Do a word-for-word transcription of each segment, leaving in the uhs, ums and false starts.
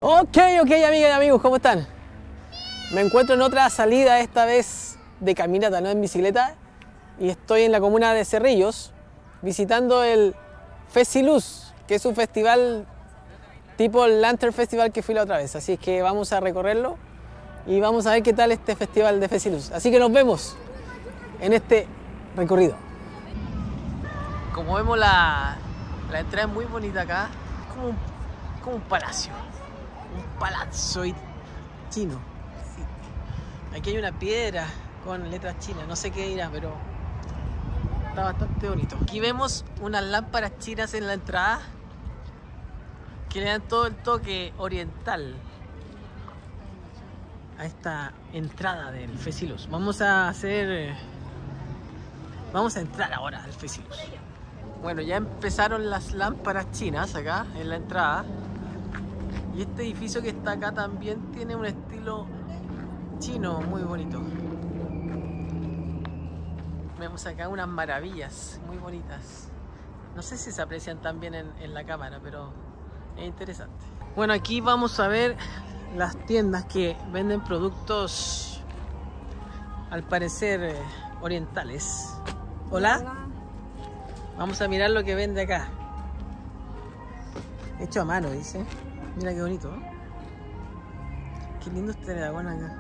Ok, ok, amigas y amigos, ¿cómo están? Me encuentro en otra salida, esta vez de caminata, no en bicicleta, y estoy en la comuna de Cerrillos visitando el Festiluz, que es un festival tipo el Lantern Festival que fui la otra vez. Así es que vamos a recorrerlo y vamos a ver qué tal este festival de Festiluz. Así que nos vemos en este recorrido. Como vemos, la, la entrada es muy bonita acá, es como un, como un palacio. Un palazzo chino. Sí. Aquí hay una piedra con letras chinas, no sé qué dirá, pero está bastante bonito. Aquí vemos unas lámparas chinas en la entrada que le dan todo el toque oriental a esta entrada del Festiluz. Vamos a hacer... Vamos a entrar ahora al Festiluz. Bueno, ya empezaron las lámparas chinas acá en la entrada. Y este edificio que está acá también tiene un estilo chino muy bonito. Vemos acá unas maravillas muy bonitas. No sé si se aprecian tan bien en, en la cámara, pero es interesante. Bueno, aquí vamos a ver las tiendas que venden productos, al parecer, eh, orientales. ¿Hola? Hola. Vamos a mirar lo que vende acá. Hecho a mano, dice. Mira qué bonito, ¿no? Qué lindo este dragón acá.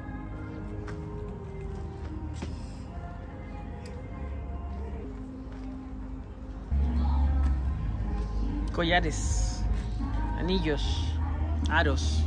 Collares, anillos, aros.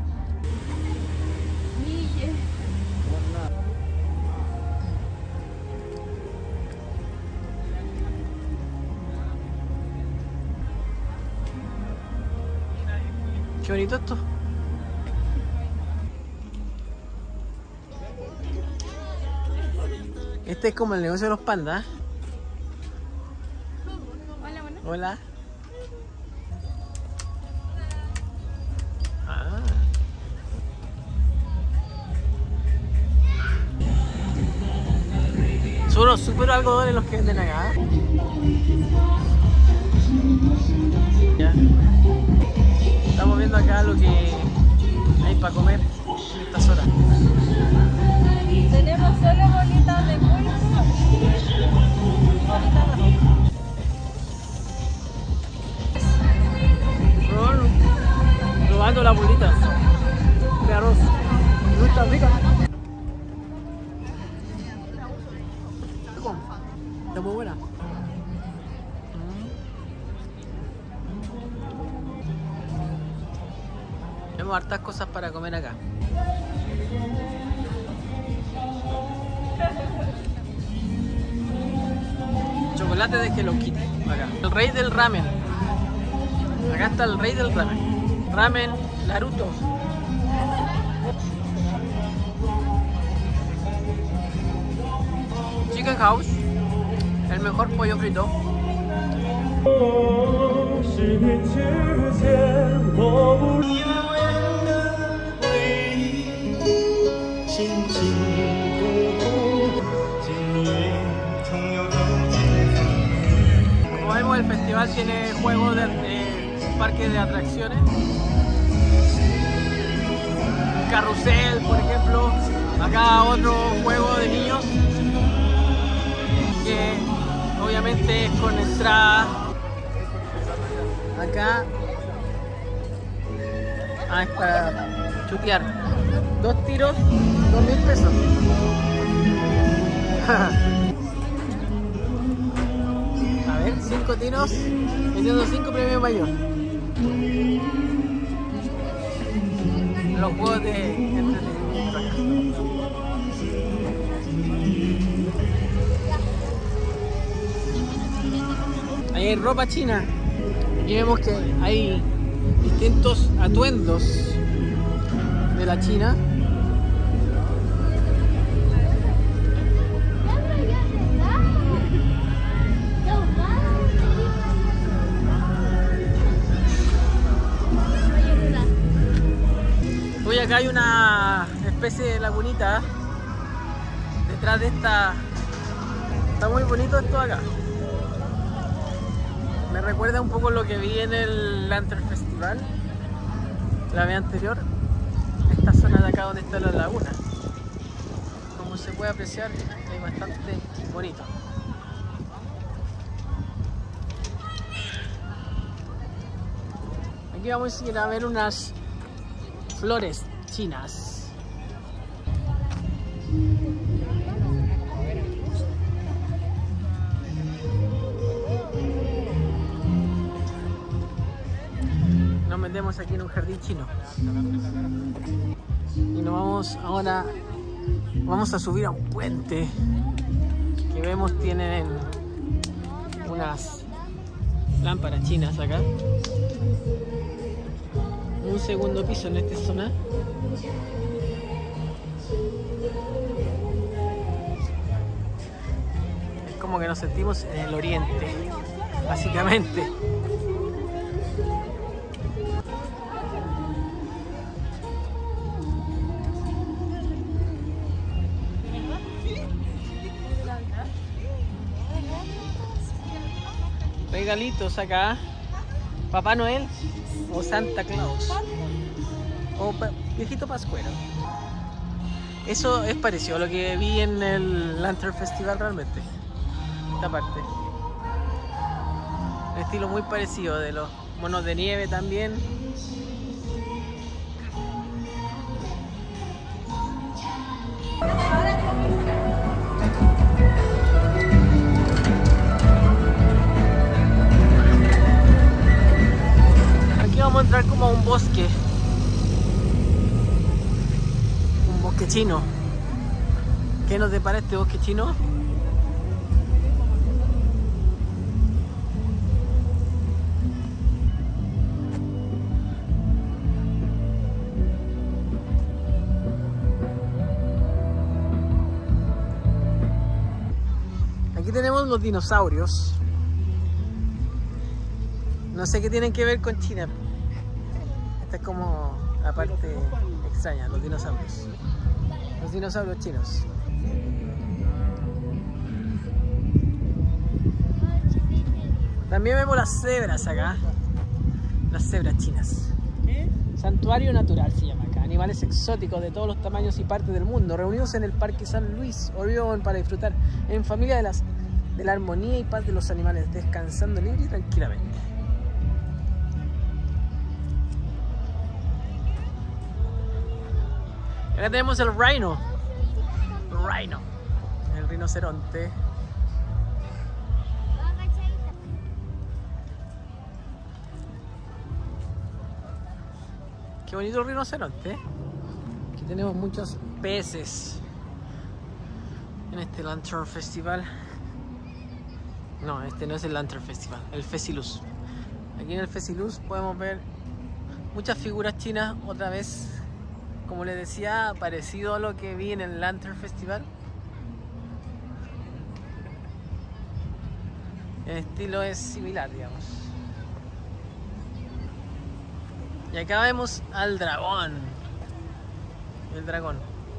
Qué bonito esto. Este es como el negocio de los pandas. Hola, bueno. Hola. Ah. Son unos super algodones los que venden acá. Ya. Estamos viendo acá lo que hay para comer en estas horas. Tenemos solo bolitas de pulpo y bolitas de arroz. Probando, probando las bolitas de arroz. ¿No está rica? Está muy buena. Tenemos hartas cosas para comer acá. Chocolate de Hello Kitty, acá. El rey del ramen. Acá está el rey del ramen. Ramen Naruto. Chicken House. El mejor pollo frito. Como vemos, el festival tiene juegos de, de parques de atracciones, carrusel, por ejemplo. Acá otro juego de niños que obviamente es con entrada. Acá ah, es para chutear. Dos tiros, dos mil pesos. A ver, cinco tiros, vendiendo cinco premios mayor. Los juegos de entretenimiento acá. Ahí hay ropa china. Aquí vemos que hay distintos atuendos de la China. Hoy acá hay una especie de lagunita detrás de esta. Está muy bonito esto acá. Me recuerda un poco lo que vi en el Lantern Festival. la vez anterior, esta zona de acá donde está la laguna. Como se puede apreciar, es bastante bonito. Aquí vamos a ir a ver unas flores chinas. Nos metemos aquí en un jardín chino. Y nos vamos ahora, vamos a subir a un puente que vemos tienen unas lámparas chinas acá. Un segundo piso en esta zona. Es como que nos sentimos en el oriente, básicamente. Regalitos acá. Papá Noel o Santa Claus o pa viejito pascuero. Eso es parecido a lo que vi en el Lantern Festival realmente. Esta parte. Un estilo muy parecido de los monos de nieve también. Vamos a entrar como a un bosque, un bosque chino. ¿Qué nos depara este bosque chino? Aquí tenemos los dinosaurios. No sé qué tienen que ver con China. Esta es como la parte extraña, los dinosaurios. Los dinosaurios chinos. También vemos las cebras acá. Las cebras chinas. Santuario natural se llama acá. Animales exóticos de todos los tamaños y partes del mundo, reunidos en el Parque San Luis Orión para disfrutar en familia de, las, de la armonía y paz de los animales, descansando libre y tranquilamente. Acá tenemos el rhino. Rhino. El rinoceronte. Qué bonito el rinoceronte. Aquí tenemos muchos peces en este Lantern Festival. No, este no es el Lantern Festival, el Fesiluz. Aquí en el Fesiluz podemos ver muchas figuras chinas otra vez. Como les decía, parecido a lo que vi en el Lantern Festival. El estilo es similar, digamos. Y acá vemos al dragón. El dragón.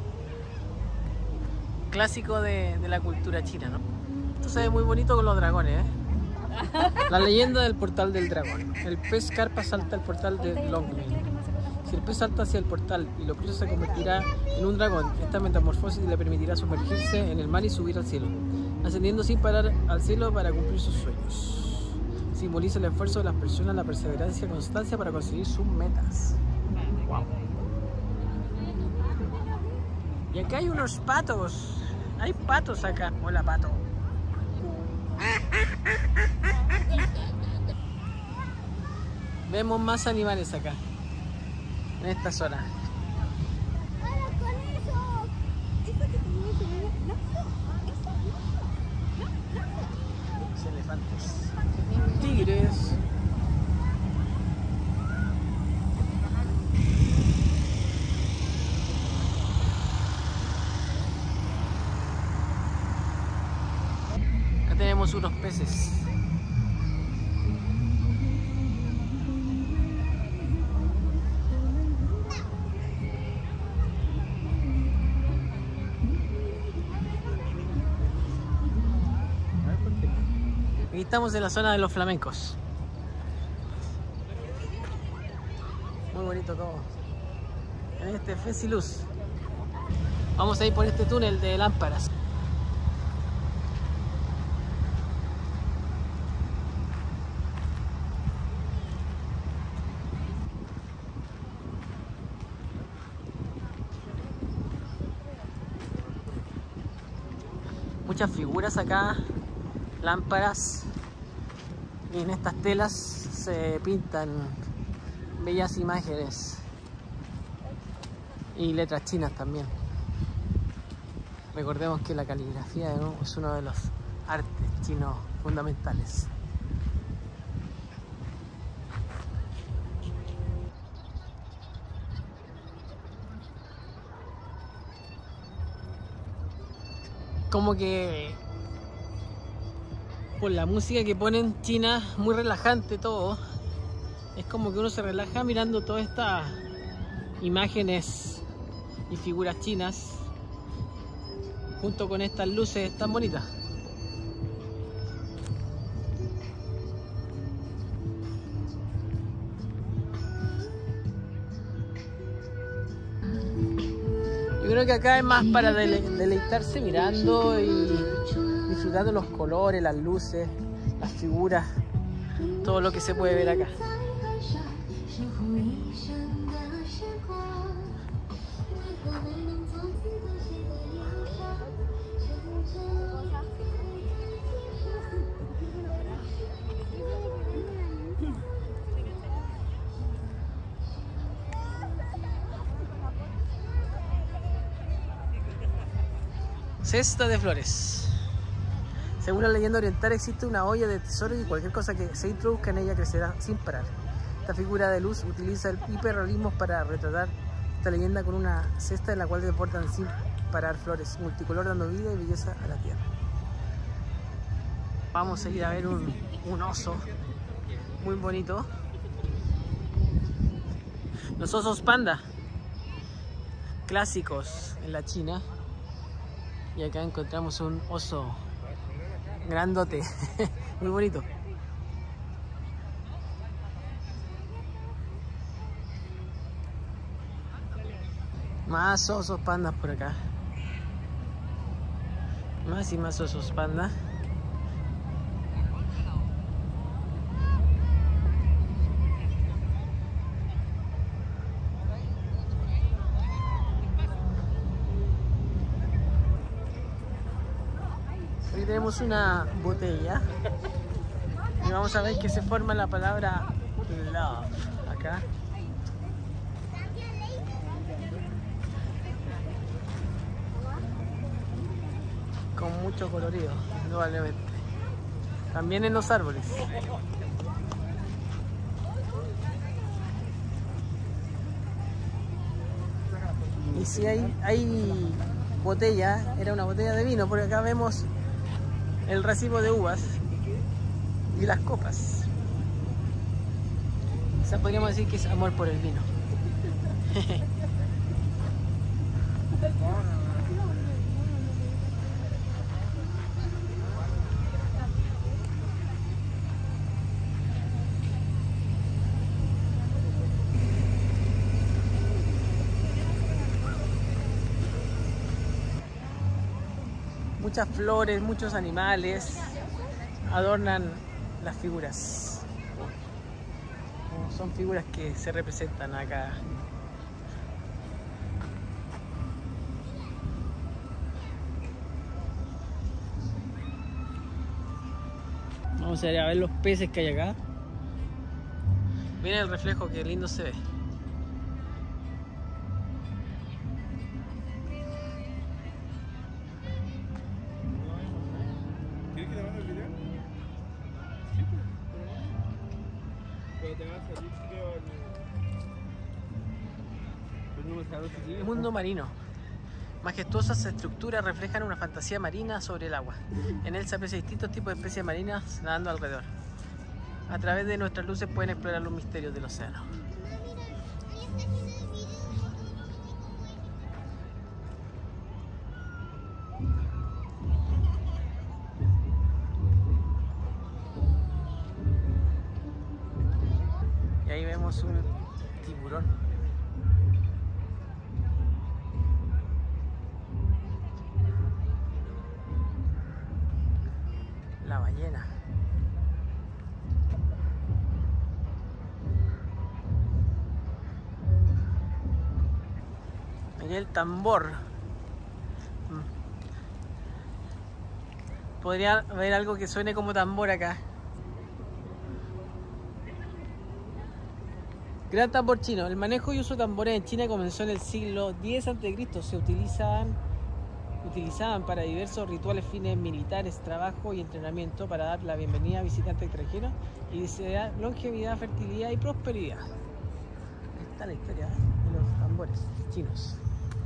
Clásico de, de la cultura china, ¿no? Esto se ve muy bonito con los dragones, ¿eh? La leyenda del portal del dragón. El pez carpa salta al portal de Longling. Si el pez salta hacia el portal y lo cruza, se convertirá en un dragón. Esta metamorfosis le permitirá sumergirse en el mar y subir al cielo, ascendiendo sin parar al cielo para cumplir sus sueños. Simboliza el esfuerzo de las personas, la perseverancia y constancia para conseguir sus metas. Wow. Y acá hay unos patos. Hay patos acá. Hola, pato. Vemos más animales acá, en esta zona. ¡Para con eso! Eso que tenía ese bebé. No, no, no. Los elefantes. Tigres. Acá tenemos unos peces. Aquí estamos en la zona de los flamencos. Muy bonito. bonito todo. En este Fesiluz. Vamos a ir por este túnel de lámparas. Muchas figuras acá, lámparas, y en estas telas se pintan bellas imágenes y letras chinas también. Recordemos que la caligrafía, ¿no?, es uno de los artes chinos fundamentales. Como que por la música que ponen china, muy relajante todo, es como que uno se relaja mirando todas estas imágenes y figuras chinas junto con estas luces tan bonitas. Yo creo que acá es más para dele deleitarse mirando y disfrutando los colores, las luces, las figuras, todo lo que se puede ver acá. Cesta de flores. Según la leyenda oriental existe una olla de tesoro y cualquier cosa que se introduzca en ella crecerá sin parar. Esta figura de luz utiliza el hiperrealismo para retratar esta leyenda con una cesta en la cual deportan sin parar flores multicolor, dando vida y belleza a la tierra. Vamos a ir a ver un, un oso muy bonito. Los osos panda, clásicos en la China. Y acá encontramos un oso grandote, muy bonito. Más osos pandas por acá. Más y más osos pandas. Aquí tenemos una botella y vamos a ver que se forma la palabra love acá. Con mucho colorido, indudablemente. También en los árboles. Y si hay, hay botella, era una botella de vino, porque acá vemos el racimo de uvas y las copas. O sea, podríamos decir que es amor por el vino. Muchas flores, muchos animales adornan las figuras. Son figuras que se representan acá. Vamos a ir a ver los peces que hay acá. Miren el reflejo, que lindo se ve. Mundo marino. Majestuosas estructuras reflejan una fantasía marina sobre el agua. En él se aprecian distintos tipos de especies marinas nadando alrededor. A través de nuestras luces pueden explorar los misterios del océano. Y ahí vemos un tiburón. Aquí el tambor. Podría haber algo que suene como tambor acá. Gran tambor chino. El manejo y uso de tambores en China comenzó en el siglo diez antes de Cristo. Se utilizaban, utilizaban para diversos rituales, fines militares, trabajo y entrenamiento, para dar la bienvenida a visitantes extranjeros y desear longevidad, fertilidad y prosperidad. Ahí está la historia, ¿eh?, de los tambores chinos.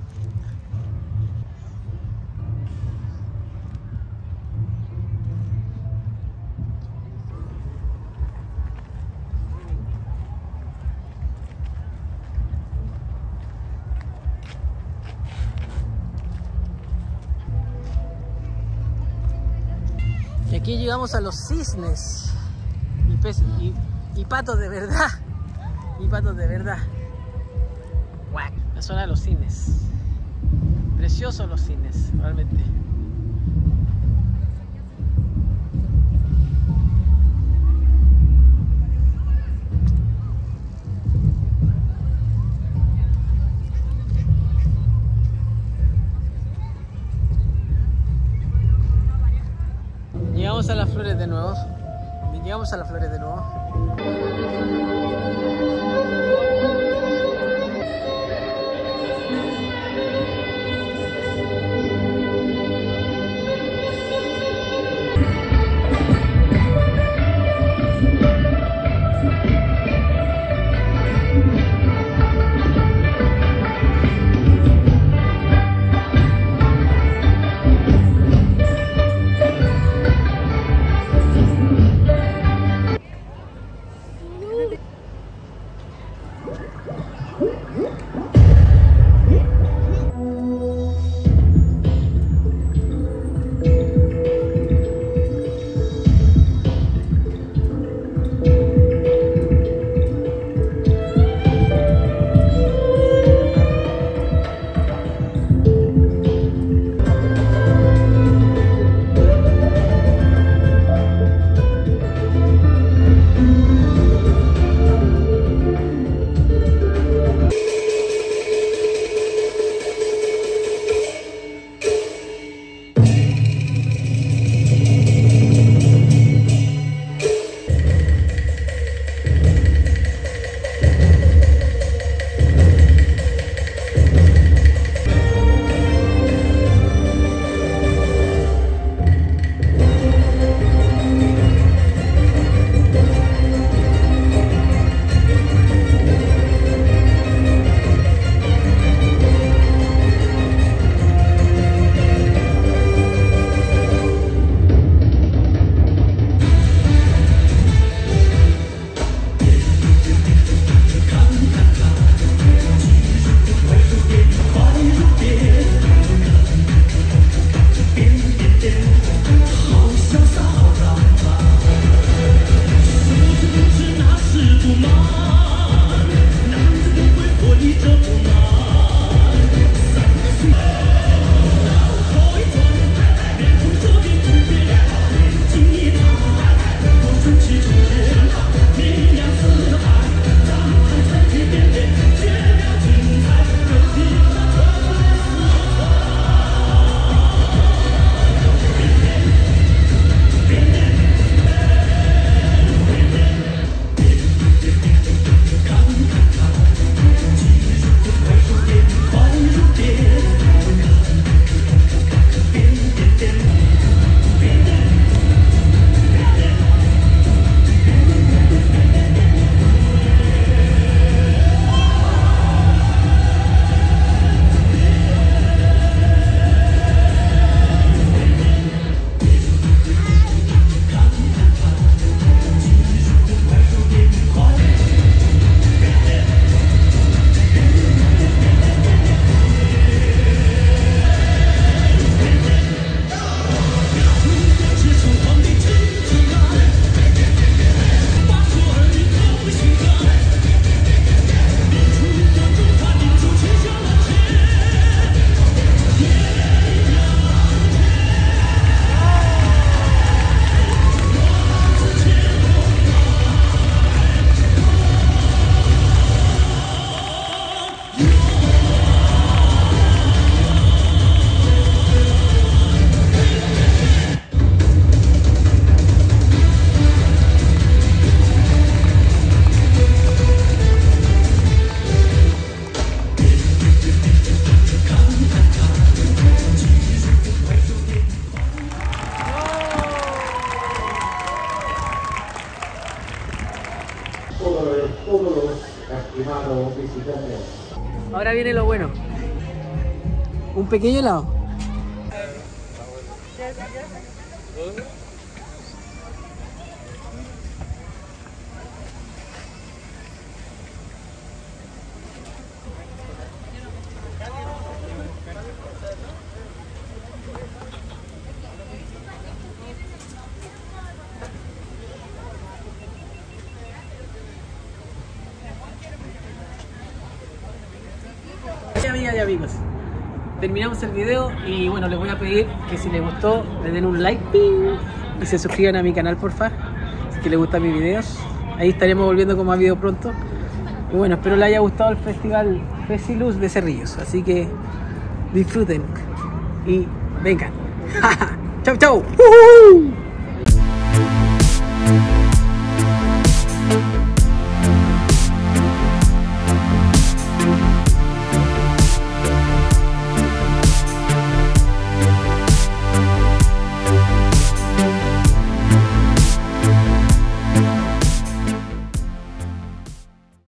Y aquí llegamos a los cisnes y, peces, y, y patos de verdad, y patos de verdad. ¡Guau! La zona de los cisnes. Preciosos los cisnes, realmente. Llegamos a las flores de nuevo. Llegamos a las flores de nuevo. Ahora viene lo bueno. Un pequeño helado. Amigas y amigos, terminamos el video y bueno, les voy a pedir que si les gustó le den un like ¡ping! Y se suscriban a mi canal, porfa, si que les gustan mis videos. Ahí estaremos volviendo con más videos pronto. Y bueno, espero les haya gustado el festival Festiluz de Cerrillos, así que disfruten y vengan. Chau chau. ¡Uh-huh!